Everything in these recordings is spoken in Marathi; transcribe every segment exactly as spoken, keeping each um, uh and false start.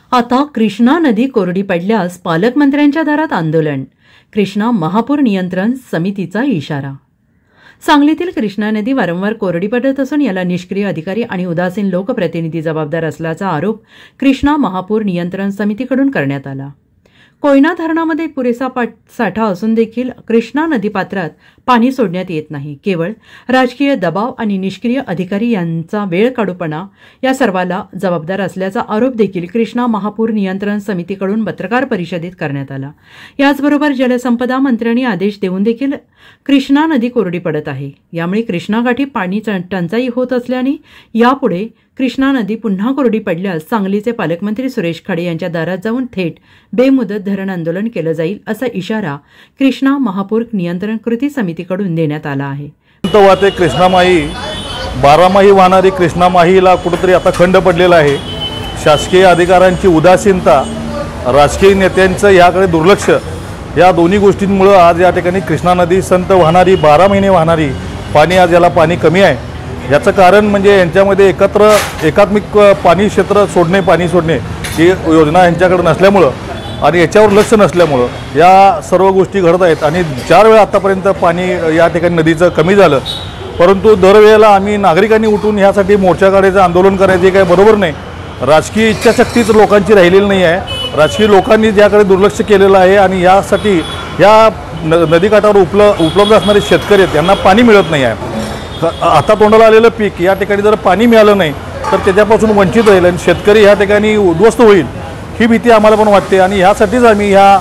आता कृष्णा नदी कोरडी पडल्यास पालकमंत्र्यांच्या दारात आंदोलन. कृष्णा महापूर नियंत्रण समितीचा इशारा. सांगलीतील कृष्णा नदी वारंवार कोरडी पडत असून याला निष्क्रिय अधिकारी आणि उदासीन लोकप्रतिनिधी जबाबदार असल्याचा आरोप कृष्णा महापूर नियंत्रण समितीकडून करण्यात आला. कोयना धरणामध्ये पुरेसा साठा असून देखील कृष्णा नदीपात्रात पाणी सोडण्यात येत नाही. केवळ राजकीय दबाव आणि निष्क्रिय अधिकारी यांचा वेळकाढूपणा या सर्वाला जबाबदार असल्याचा आरोप देखील कृष्णा महापूर नियंत्रण समितीकडून पत्रकार परिषदेत करण्यात आला. याचबरोबर जलसंपदा मंत्र्यांनी आदेश देऊन देखील कृष्णा नदी कोरडी पडत आहे. यामुळे कृष्णाकाठी पाणी टंचाई होत असल्याने यापुढे कृष्णा नदी पुन्हा कोरडी पडल्यास सांगलीचे पालकमंत्री सुरेश खाडे यांच्या दारात जाऊन थेट बेमुदत धरण आंदोलन केलं जाईल असा इशारा कृष्णा महापूर नियंत्रण कृती समितीकडून देण्यात आला आहे. वाहते कृष्णामाई बारामाही वाहणारी कृष्णामाहीला कुठेतरी आता खंड पडलेला आहे. शासकीय अधिकाऱ्यांची उदासीनता, राजकीय नेत्यांचं याकडे दुर्लक्ष, या दोन्ही गोष्टींमुळे आज या ठिकाणी कृष्णा नदी संत वाहणारी बारा महिने वाहणारी पाणी आज याला पाणी कमी आहे. याचं कारण म्हणजे यांच्यामध्ये एकत्र एकात्मिक पाणी क्षेत्र सोडणे पाणी सोडणे ही योजना यांच्याकडे नसल्यामुळं आणि याच्यावर लक्ष नसल्यामुळं या सर्व गोष्टी घडत आहेत. आणि चार वेळा आतापर्यंत पाणी या ठिकाणी नदीचं कमी झालं, परंतु दरवेळेला आम्ही नागरिकांनी उठून ह्यासाठी मोर्चा काढायचं आंदोलन करायचे काय बरोबर नाही. राजकीय इच्छाशक्तीच लोकांची राहिलेली नाही आहे. राजकीय लोकांनी ज्याकडे दुर्लक्ष केलेलं आहे आणि यासाठी या न नदीकाठावर उपल उपलब्ध असणारे शेतकरी आहेत यांना पाणी मिळत नाही आहे. आता तोंडाला आलेलं पीक या ठिकाणी जर पाणी मिळालं नाही तर त्याच्यापासून वंचित राहील आणि शेतकरी या ठिकाणी उद्ध्वस्त होईल ही भीती आम्हाला पण वाटते. आणि ह्यासाठीच आम्ही ह्या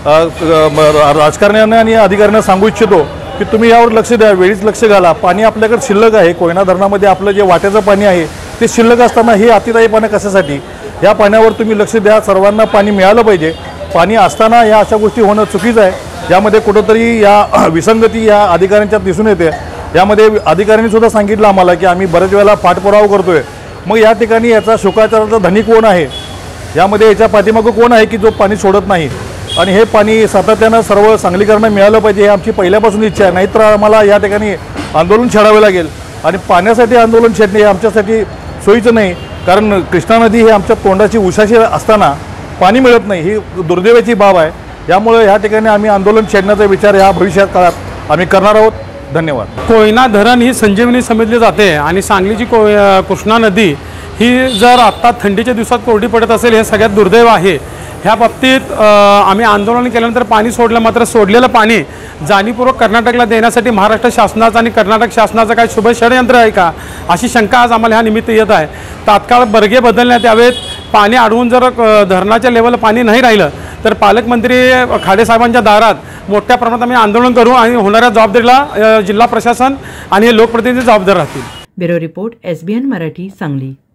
राजकारण्यांना आणि अधिकाऱ्यांना सांगू इच्छितो की तुम्ही यावर लक्ष द्या, वेळीच लक्ष घाला. पाणी आपल्याकडे शिल्लक आहे. कोयना धरणामध्ये आपलं जे वाट्याचं पाणी आहे ते शिल्लक असताना हे अतिदायी पाणी कशासाठी? या पाण्यावर तुम्ही लक्ष द्या. सर्वांना पाणी मिळालं पाहिजे. पाणी असताना या अशा गोष्टी होणं चुकीचं आहे. यामध्ये कुठंतरी या विसंगती या अधिकाऱ्यांच्यात दिसून येते. यामध्ये अधिकाऱ्यांनी सुद्धा सांगितलं आम्हाला की आम्ही बरेच वेळेला पाठपुरावा करतोय. मग या ठिकाणी याचा शुकाचाराचा धनी कोण आहे? यामध्ये याच्या पाठीमागं कोण आहे की जो पाणी सोडत नाही? आणि हे पाणी सातत्यानं सर्व सांगलीकरांना मिळालं पाहिजे ही आमची पहिल्यापासून इच्छा आहे. नाहीतर आम्हाला या ठिकाणी आंदोलन छेडावे लागेल आणि पाण्यासाठी आंदोलन छेडणे हे आमच्यासाठी सोयीचं नाही. कारण कृष्णा नदी ही आमच्या तोंडाची उशाशी असताना पाणी मिळत नाही ही दुर्दैवाची बाब आहे. यामुळे या ठिकाणी आम्ही आंदोलन छेडण्याचा विचार या भविष्यात काळात आम्ही करणार आहोत. धन्यवाद. कोयना धरण ही संजीवनी समजली जाते आणि सांगलीची को कृष्णा नदी ही जर आत्ता थंडीच्या दिवसात कोरडी पडत असेल हे सगळ्यात दुर्दैव आहे. ह्या बाबतीत आम्ही आंदोलन केल्यानंतर पाणी सोडलं, मात्र सोडलेलं पाणी जाणीवपूर्वक कर्नाटकला देण्यासाठी महाराष्ट्र शासनाचं आणि कर्नाटक शासनाचं काही शुभ षडयंत्र आहे का अशी शंका आज आम्हाला ह्या निमित्त येत आहे. तात्काळ बर्गे बदलण्यात यावेत. पाणी अडवून जर धरणाच्या लेवलला पाणी नाही राहिलं तर पालकमंत्री खाडे साहेबांच्या दारात मोठ्या प्रमाणात आम्ही आंदोलन करू आणि होणाऱ्या जबाबदारीला जिल्हा प्रशासन आणि लोकप्रतिनिधी जबाबदार राहतील. Bureau report, S B N Marathi, Sangli.